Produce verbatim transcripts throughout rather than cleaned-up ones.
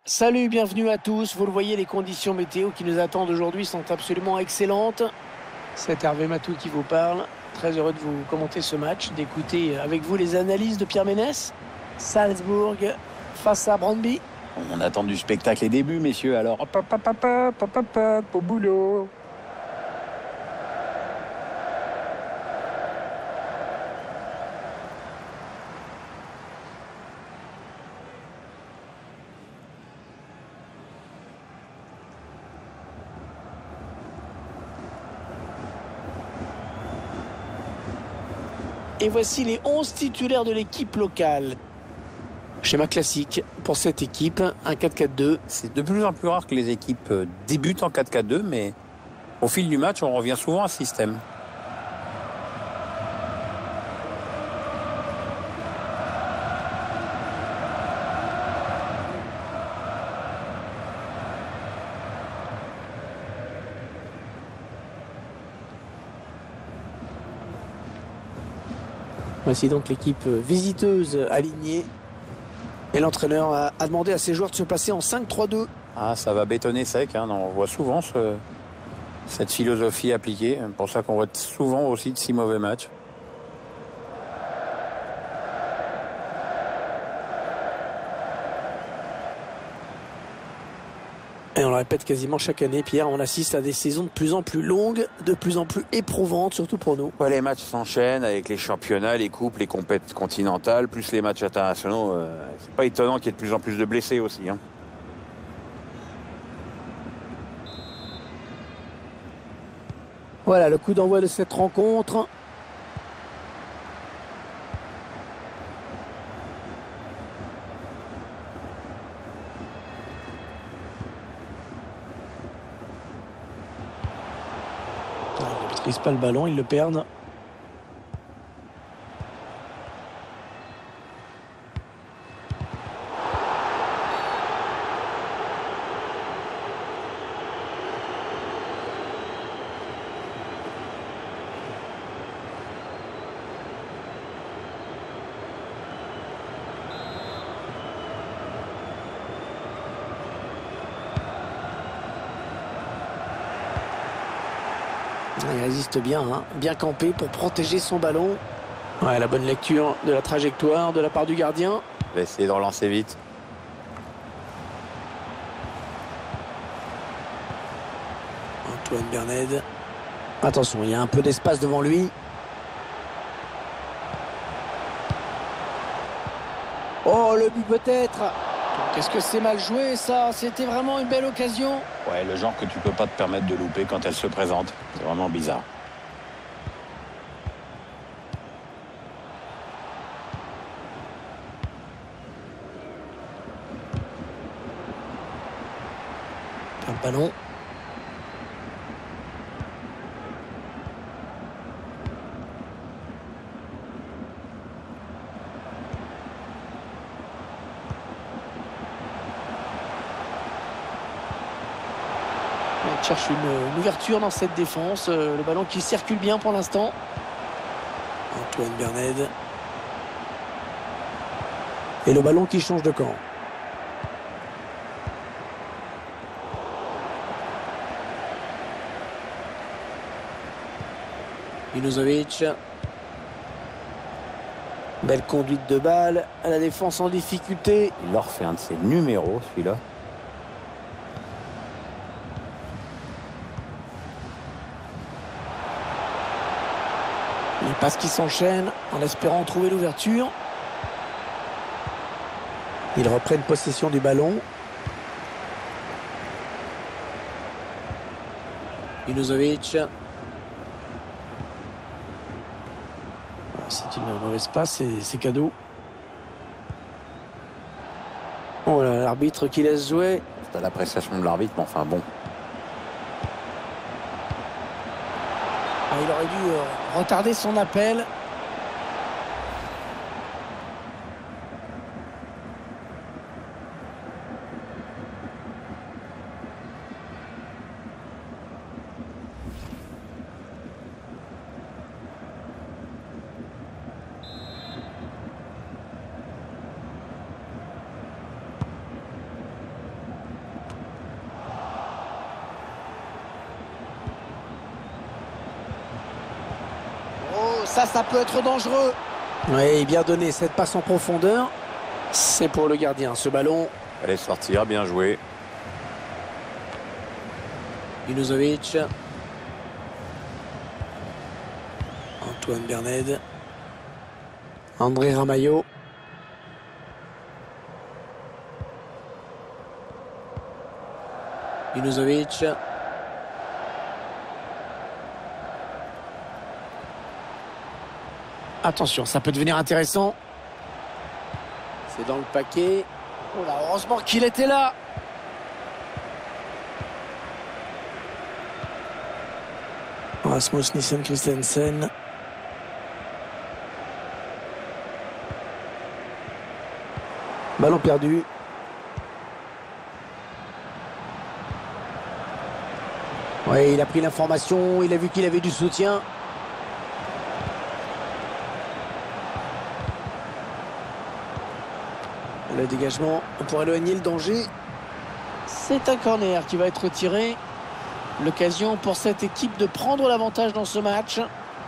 Salut, bienvenue à tous. Vous le voyez, les conditions météo qui nous attendent aujourd'hui sont absolument excellentes. C'est Hervé Matou qui vous parle. Très heureux de vous commenter ce match, d'écouter avec vous les analyses de Pierre Ménès. Salzbourg face à Brøndby. On attend du spectacle et début, messieurs, alors hop, hop, hop, hop, hop, hop, hop, hop, au boulot. Et voici les onze titulaires de l'équipe locale. Schéma classique pour cette équipe, un quatre quatre deux. C'est de plus en plus rare que les équipes débutent en quatre quatre deux, mais au fil du match, on revient souvent à ce système. Voici donc l'équipe visiteuse alignée. Et l'entraîneur a, a demandé à ses joueurs de se placer en cinq trois deux. Ah, ça va bétonner sec, hein. On voit souvent ce, cette philosophie appliquée. C'est pour ça qu'on voit souvent aussi de si mauvais matchs. Et on le répète quasiment chaque année, Pierre, on assiste à des saisons de plus en plus longues, de plus en plus éprouvantes, surtout pour nous. Ouais, les matchs s'enchaînent avec les championnats, les coupes, les compètes continentales, plus les matchs internationaux. Euh, c'est pas étonnant qu'il y ait de plus en plus de blessés aussi, hein. Voilà le coup d'envoi de cette rencontre. Ils ne maîtrisent pas le ballon, ils le perdent. Il résiste bien, hein, bien campé pour protéger son ballon. Ouais, la bonne lecture de la trajectoire de la part du gardien. On va essayer de relancer vite. Antoine Berned. Attention, il y a un peu d'espace devant lui. Oh, le but peut-être. Qu'est-ce que c'est mal joué ça? C'était vraiment une belle occasion. Ouais, le genre que tu peux pas te permettre de louper quand elle se présente. C'est vraiment bizarre. Un ballon. On cherche une, une ouverture dans cette défense. Euh, le ballon qui circule bien pour l'instant. Antoine Berned. Et le ballon qui change de camp. Milosevic. Belle conduite de balle. À la défense en difficulté. Il leur fait un de ses numéros, celui-là. Les passes qui s'enchaînent en espérant trouver l'ouverture. Ils reprennent possession du ballon. Milosevic. C'est une mauvaise passe, c'est cadeau. Oh là, l'arbitre qui laisse jouer. C'est à l'appréciation de l'arbitre, mais enfin bon. Ah, il aurait dû euh, retarder son appel. Ça, ça peut être dangereux. Oui, bien donné, cette passe en profondeur. C'est pour le gardien, ce ballon. Allez sortir, bien joué. Junuzovic. Antoine Berned. André Ramalho. Junuzovic. Attention, ça peut devenir intéressant. C'est dans le paquet. Oh là, heureusement qu'il était là. Rasmus Nissen Christensen. Ballon perdu. Oui, il a pris l'information, il a vu qu'il avait du soutien. Le dégagement pour éloigner le danger. C'est un corner qui va être tiré. L'occasion pour cette équipe de prendre l'avantage dans ce match.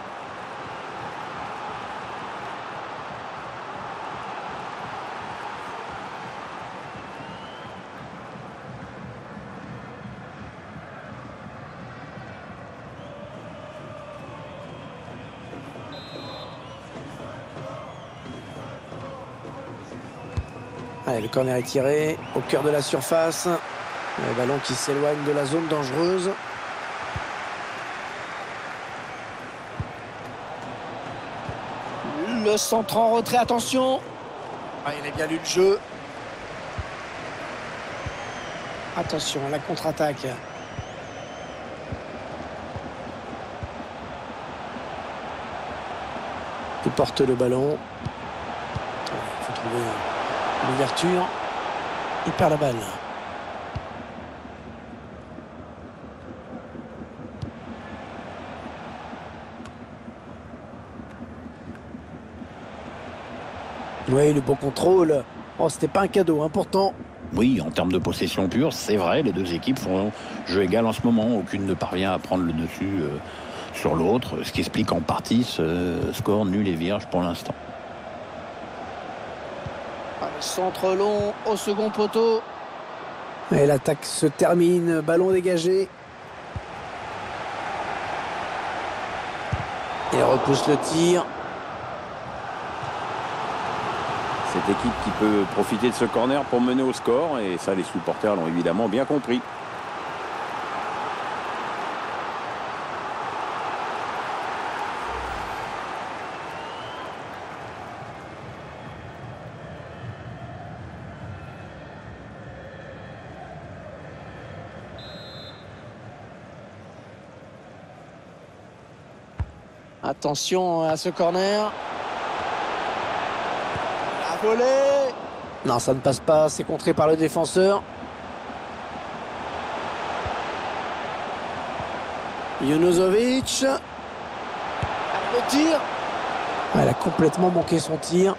Allez, le corner est tiré au cœur de la surface. Le ballon qui s'éloigne de la zone dangereuse. Le centre en retrait, attention. Ah, il a bien lu le jeu. Attention, la contre-attaque. Il porte le ballon. Il faut trouver l'ouverture. Il perd la balle. Oui, le bon contrôle. Oh, c'était pas un cadeau, hein, pourtant. Oui, en termes de possession pure, c'est vrai, les deux équipes font jeu égal en ce moment. Aucune ne parvient à prendre le dessus euh, sur l'autre, ce qui explique en partie ce score nul et vierge pour l'instant. Centre long au second poteau. Et l'attaque se termine, ballon dégagé. Il repousse le tir. Cette équipe qui peut profiter de ce corner pour mener au score, et ça les supporters l'ont évidemment bien compris. Attention à ce corner. La volée. Non, ça ne passe pas. C'est contré par le défenseur. Junuzovic. Le tir. Elle a complètement manqué son tir.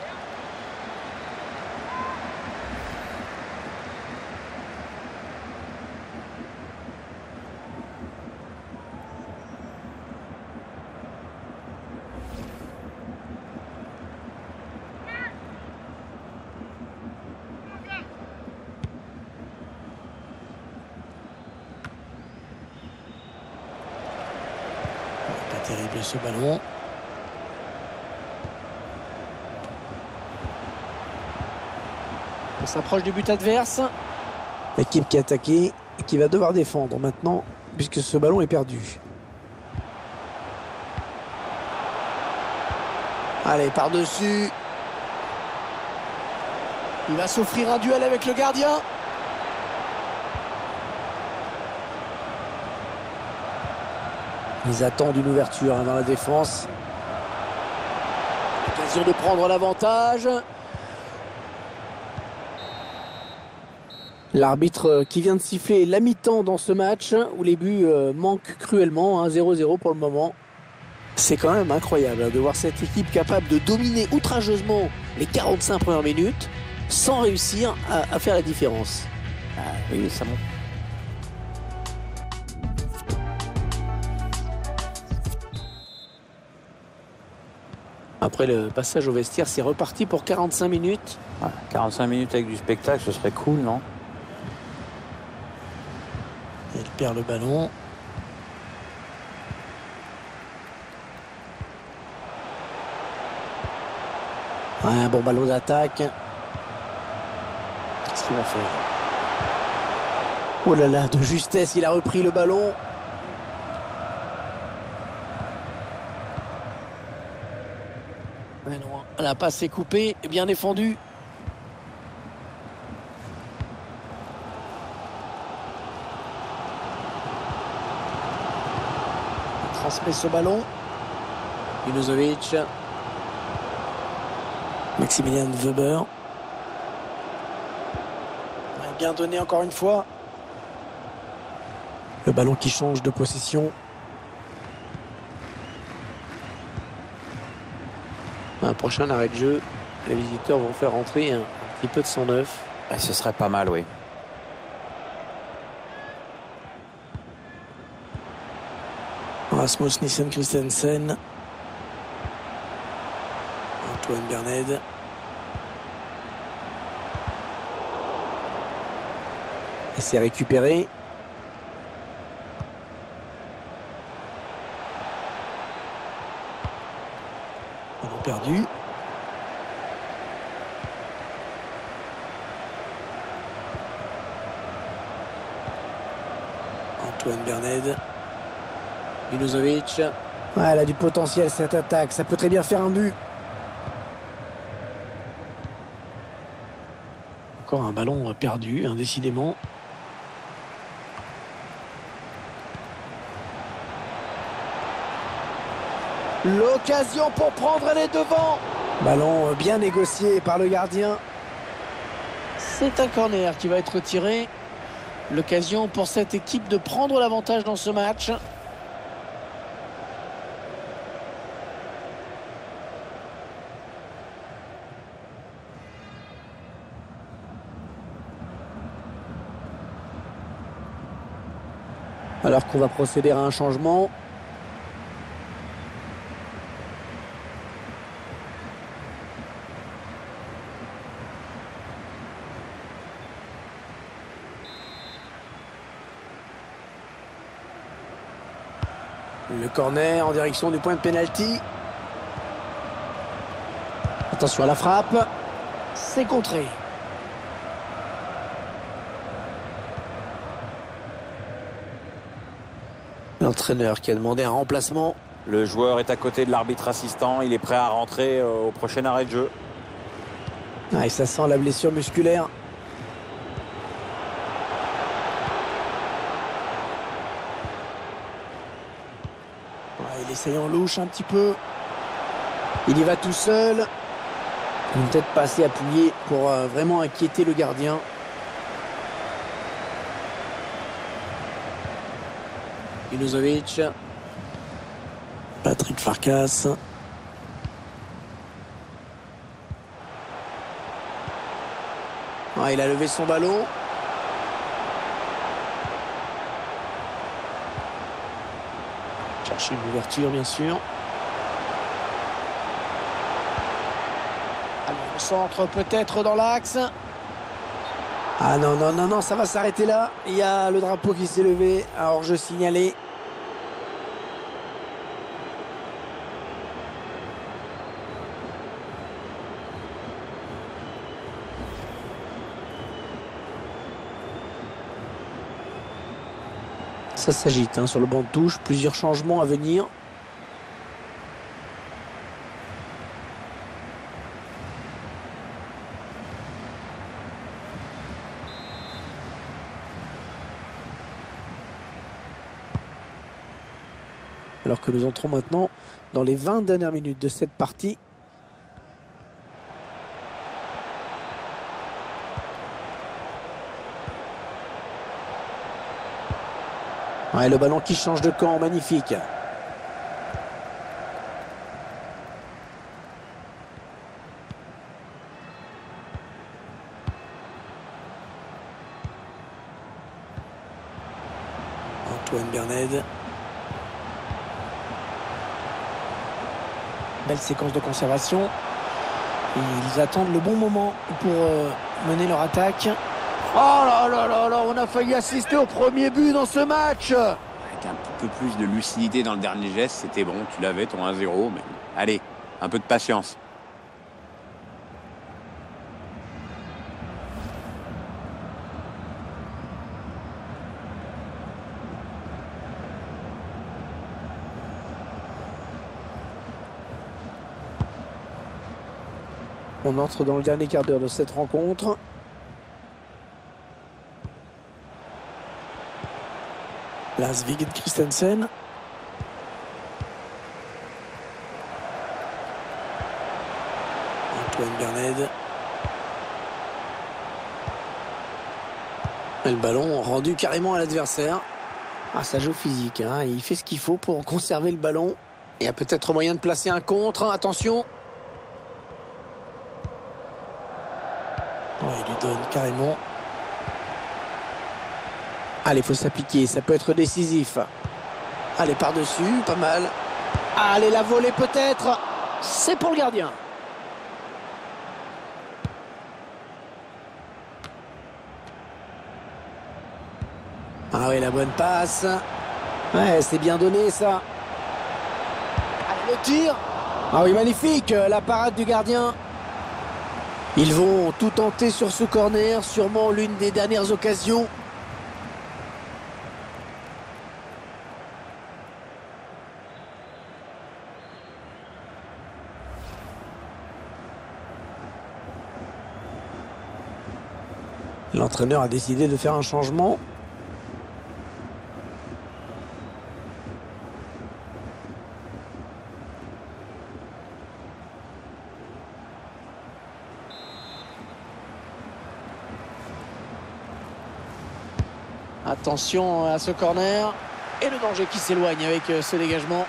Terrible ce ballon. On s'approche du but adverse. L'équipe qui a attaqué et qui va devoir défendre maintenant puisque ce ballon est perdu. Allez, par-dessus. Il va s'offrir un duel avec le gardien. Ils attendent une ouverture hein, dans la défense. Occasion de prendre l'avantage. L'arbitre qui vient de siffler la mi-temps dans ce match où les buts euh, manquent cruellement, hein, zéro zéro pour le moment. C'est quand même incroyable hein, de voir cette équipe capable de dominer outrageusement les quarante-cinq premières minutes sans réussir à, à faire la différence. Ah, oui, ça monte. Après le passage au vestiaire, c'est reparti pour quarante-cinq minutes. Ouais, quarante-cinq minutes avec du spectacle, ce serait cool, non? Il perd le ballon. Ouais, un bon ballon d'attaque. Qu'est-ce qu'il va faire? Oh là là, de justesse, il a repris le ballon. Mais non, la passe est coupée, bien défendue. Il transmet ce ballon. Junuzovic. Maximilian Weber. Bien donné encore une fois. Le ballon qui change de possession. Un prochain arrêt de jeu. Les visiteurs vont faire entrer un, un petit peu de sang neuf. Et ce serait pas mal, oui. Rasmus Nissen Christensen. Antoine Berned. Et c'est récupéré. Ballon perdu. Antoine Berned. Junuzovic. Ouais, elle a du potentiel cette attaque. Ça peut très bien faire un but. Encore un ballon perdu, indécidément. L'occasion pour prendre les devants. Ballon bien négocié par le gardien. C'est un corner qui va être tiré. L'occasion pour cette équipe de prendre l'avantage dans ce match. Alors qu'on va procéder à un changement. Le corner en direction du point de pénalty. Attention à la frappe. C'est contré. L'entraîneur qui a demandé un remplacement. Le joueur est à côté de l'arbitre assistant. Il est prêt à rentrer au prochain arrêt de jeu. Ah, et ça sent la blessure musculaire. Ouais, il essaye en louche un petit peu. Il y va tout seul. Il n'est peut-être pas assez appuyé pour euh, vraiment inquiéter le gardien. Junuzovic. Patrick Farkas. Ah, il a levé son ballon. Chercher une ouverture, bien sûr. Allez, on centre peut-être dans l'axe. Ah non, non, non, non, ça va s'arrêter là. Il y a le drapeau qui s'est levé. Alors, je signalais. Ça s'agite hein, sur le banc de touche. Plusieurs changements à venir. Alors que nous entrons maintenant dans les vingt dernières minutes de cette partie. Ouais, le ballon qui change de camp, magnifique. Antoine Berned. Belle séquence de conservation. Et ils attendent le bon moment pour euh, mener leur attaque. Oh là là là là, on a failli assister au premier but dans ce match. Avec un peu plus de lucidité dans le dernier geste, c'était bon, tu l'avais ton un zéro, mais allez, un peu de patience. On entre dans le dernier quart d'heure de cette rencontre. Lars Viggen Christensen. Antoine Berned. Et le ballon rendu carrément à l'adversaire. Ah, ça joue physique, hein. Il fait ce qu'il faut pour conserver le ballon. Il y a peut-être moyen de placer un contre. Attention. Ouais, il lui donne carrément. Allez, il faut s'appliquer, ça peut être décisif. Allez, par-dessus, pas mal. Allez, la volée peut-être. C'est pour le gardien. Ah oui, la bonne passe. Ouais, c'est bien donné ça. Allez, le tir. Ah oui, magnifique, la parade du gardien. Ils vont tout tenter sur ce corner, sûrement l'une des dernières occasions. L'entraîneur a décidé de faire un changement. Attention à ce corner. Et le danger qui s'éloigne avec ce dégagement.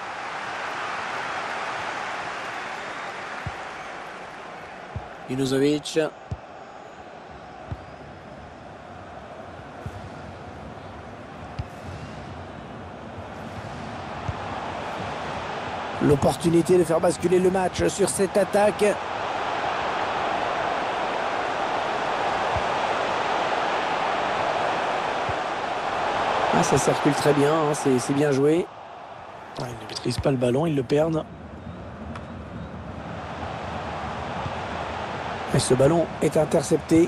Junuzovic. L'opportunité de faire basculer le match sur cette attaque. Ah, ça circule très bien, hein, c'est bien joué. Ah, ils ne maîtrisent pas le ballon, ils le perdent. Et ce ballon est intercepté.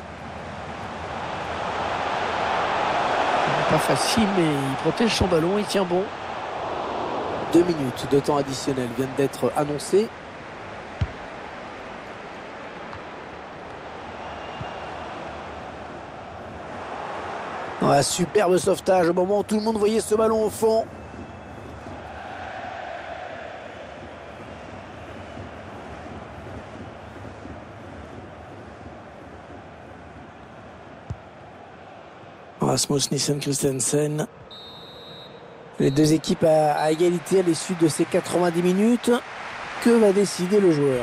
Pas facile, mais il protège son ballon, il tient bon. Deux minutes de temps additionnel viennent d'être annoncées. Ouais, superbe sauvetage au moment où tout le monde voyait ce ballon au fond. Rasmus Nissen Christensen. Les deux équipes à, à égalité à l'issue de ces quatre-vingt-dix minutes. Que va décider le joueur ?